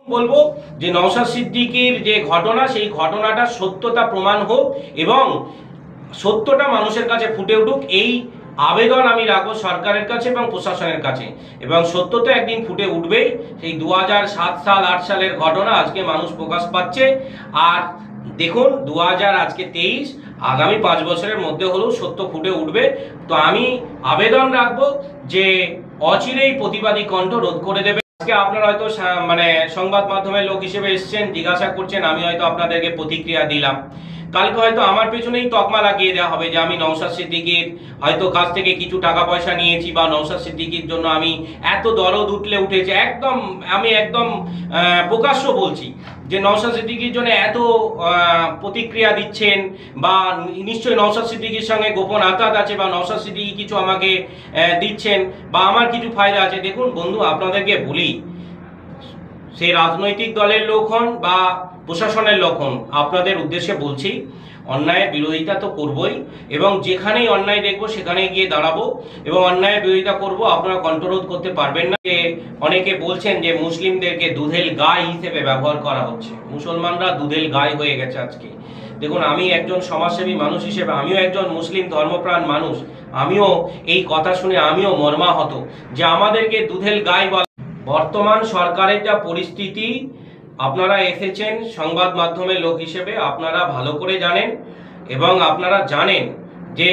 বলবো যে নওশাদ সিদ্দিকীর যে ঘটনা, সেই ঘটনাটা সত্যতা প্রমাণ হোক এবং সত্যটা মানুষের কাছে ফুটে উঠুক, এই আবেদন আমি রাখবো সরকারের কাছে এবং প্রশাসনের কাছে। এবং সত্য তো একদিন ফুটে উঠবেই। সেই 2007 সাল 8 সালের ঘটনা আজকে মানুষ প্রকাশ পাচ্ছে। আর দেখুন আজকে 23, আগামী 5 বছরের মধ্যে হলেও সত্য ফুটে উঠবে। তো আমি আবেদন রাখবো যে অচিরেই প্রতিবাদী কণ্ঠ রোধ করে দেবে। আজকে আপনারা হয়তো মানে সংবাদ মাধ্যমের লোক হিসেবে এসেছেন, জিজ্ঞাসা করছেন, আমি হয়তো আপনাদেরকে প্রতিক্রিয়া দিলাম। কালকে হয়তো আমার পেছনেই তকমা লাগিয়ে দেওয়া হবে যে আমি নওশাদ সিদ্দিকীর হয়তো কাছ থেকে কিছু টাকা পয়সা নিয়েছি, বা নওশাদ সিদ্দিকীর জন্য আমি এত দরদ উঠেছে। আমি একদম প্রকাশ্য বলছি যে নওশাদ সিদ্দিকীর জন্য এত প্রতিক্রিয়া দিচ্ছেন, বা নিশ্চয়ই নওশাদ সিদ্দিকীর সঙ্গে গোপন আঘাত আছে, বা নওশাদ সিদ্দিকী কিছু আমাকে দিচ্ছেন, বা আমার কিছু ফায়দা আছে। দেখুন বন্ধু, আপনাদেরকে বলি, সে রাজনৈতিক দলের লোক হন বা প্রশাসনের লোক হন, আপনাদের উদ্দেশ্যে বলছি, অন্যায়ের বিরোধিতা তো করবই, এবং যেখানেই অন্যায় দেখবো সেখানেই গিয়ে দাঁড়াবো এবং অন্যায়ের বিরোধিতা করব। আপনারা কন্ট্রোল করতে পারবেন না। যে অনেকে বলছেন যে মুসলিমদেরকে দুধেল গাই হিসেবে ব্যবহার করা হচ্ছে, মুসলমানরা দুধেল গাই হয়ে গেছে আজকে। দেখুন, আমি একজন সমাজসেবী মানুষ হিসেবে, আমিও একজন মুসলিম ধর্মপ্রাণ মানুষ, আমিও এই কথা শুনে আমিও মর্মাহত যে আমাদেরকে দুধেল গাই বলা। বর্তমান সরকারের যা পরিস্থিতি, আপনারা এসেছেন সংবাদ মাধ্যমের লোক হিসেবে, আপনারা ভালো করে জানেন এবং আপনারা জানেন যে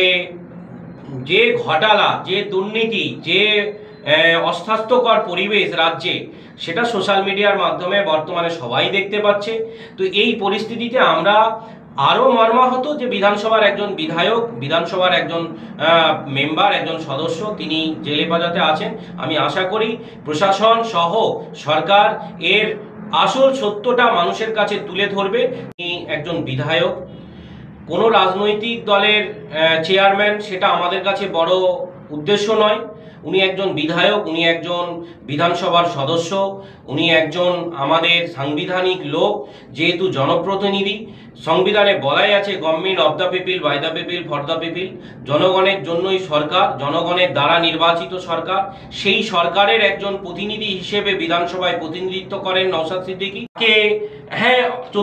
যে ঘটালা, যে দুর্নীতি, যে অস্বাস্থ্যকর পরিবেশ রাজ্যে, সেটা সোশ্যাল মিডিয়ার মাধ্যমে বর্তমানে সবাই দেখতে পাচ্ছে। তো এই পরিস্থিতিতে আমরা আরও মর্মাহত যে বিধানসভার একজন বিধায়ক, বিধানসভার একজন মেম্বার, একজন সদস্য, তিনি জেল হেফাজতে আছেন। আমি আশা করি প্রশাসন সহ সরকার এর আসল সত্যটা মানুষের কাছে তুলে ধরবে। তিনি একজন বিধায়ক, কোনো রাজনৈতিক দলের চেয়ারম্যান, সেটা আমাদের কাছে বড় উদ্দেশ্য নয়। উনি একজন বিধায়ক, উনি একজন বিধানসভার সদস্য, উনি একজন আমাদের সাংবিধানিক লোক। যেহেতু জনপ্রতিনিধি, সংবিধানে বলাই আছে government of the people, by the people, for the people. জনগণের জন্যই সরকার, জনগণের দ্বারা নির্বাচিত সরকার। সেই সরকারের একজন প্রতিনিধি হিসেবে বিধানসভায় প্রতিনিধিত্ব করেন নওশাদ সিদ্দিকী। হ্যাঁ,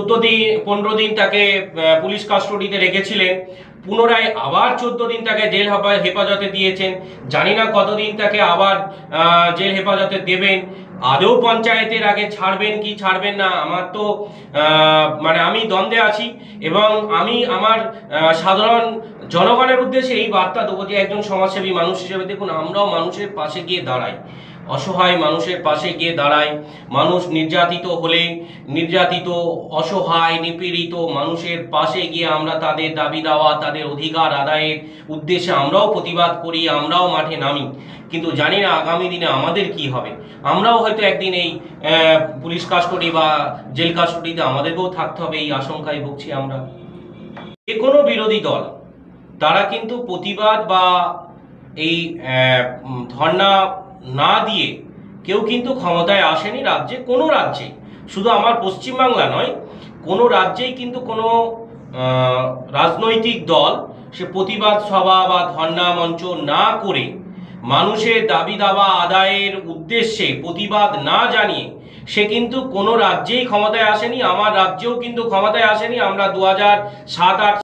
15 দিন তাকে পুলিশ কাস্টডিতে রেখেছিলেন, পুনরায় আবার 14 দিন তাকে জেল হেফাজতে দিয়েছেন। জানি না কতদিন তাকে আবার জেল হেফাজতে দেবেন। আদৌ পঞ্চায়েতের আগে ছাড়বেন কি ছাড়বেন না, আমার তো মানে আমি দ্বন্দ্বে আছি। এবং আমি আমার সাধারণ জনগণের উদ্দেশ্যে এই বার্তা দেবো যে একজন সমাজসেবী মানুষ হিসেবে, দেখুন, আমরাও মানুষের পাশে গিয়ে দাঁড়াই, অসহায় মানুষের পাশে গিয়ে দাঁড়াই। মানুষ নির্যাতিত হলে, নির্যাতিত, অসহায়, নিপীড়িত মানুষের পাশে গিয়ে আমরা তাদের দাবি দাওয়া, তাদের অধিকার আদায়ের উদ্দেশ্যে আমরাও প্রতিবাদ করি, আমরাও মাঠে নামি। কিন্তু জানি না আগামী দিনে আমাদের কি হবে। আমরাও হয়তো একদিন এই পুলিশ কাস্টডি বা জেল কাস্টডিতে আমাদেরকেও থাকতে হবে, এই আশঙ্কায় ভুগছি আমরা। যে কোনো বিরোধী দল, তারা কিন্তু প্রতিবাদ বা এই ধর্ণা না দিয়ে কেউ কিন্তু ক্ষমতায় আসেনি রাজ্যে, কোনো রাজ্যে, শুধু আমার পশ্চিমবাংলা নয়, কোনো রাজ্যেই কিন্তু কোনো রাজনৈতিক দল সে প্রতিবাদ সভা বা ধর্ণা মঞ্চ না করে, মানুষের দাবি দাওয়া আদায়ের উদ্দেশ্যে প্রতিবাদ না জানিয়ে সে কিন্তু কোনো রাজ্যেই ক্ষমতায় আসেনি। আমার রাজ্যেও কিন্তু ক্ষমতায় আসেনি। আমরা 2007-8